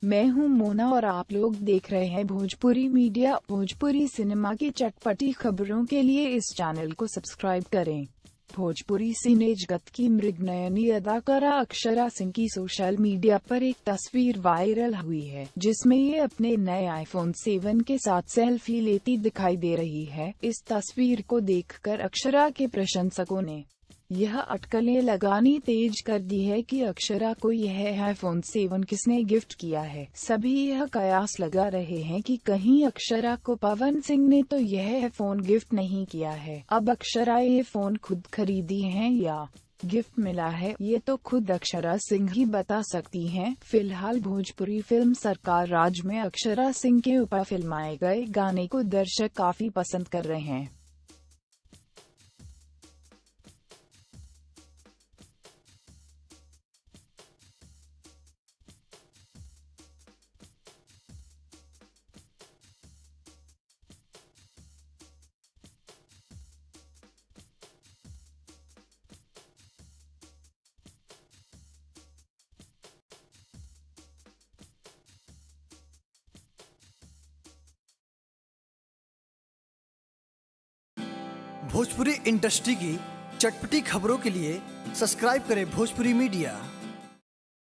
मैं हूं मोना और आप लोग देख रहे हैं भोजपुरी मीडिया। भोजपुरी सिनेमा की चटपटी खबरों के लिए इस चैनल को सब्सक्राइब करें। भोजपुरी सिने जगत की मृगनयनी अदाकारा अक्षरा सिंह की सोशल मीडिया पर एक तस्वीर वायरल हुई है, जिसमें ये अपने नए आईफोन 7 के साथ सेल्फी लेती दिखाई दे रही है। इस तस्वीर को देखकर अक्षरा के प्रशंसकों ने यह अटकलें लगानी तेज कर दी है कि अक्षरा को यह आईफोन 7 किसने गिफ्ट किया है। सभी यह कयास लगा रहे हैं कि कहीं अक्षरा को पवन सिंह ने तो यह फोन गिफ्ट नहीं किया है। अब अक्षरा ये फोन खुद खरीदी है या गिफ्ट मिला है, ये तो खुद अक्षरा सिंह ही बता सकती हैं। फिलहाल भोजपुरी फिल्म सरकार राज में अक्षरा सिंह के ऊपर फिल्माए गए गाने को दर्शक काफी पसंद कर रहे हैं। भोजपुरी इंडस्ट्री की चटपटी खबरों के लिए सब्सक्राइब करें भोजपुरी मीडिया।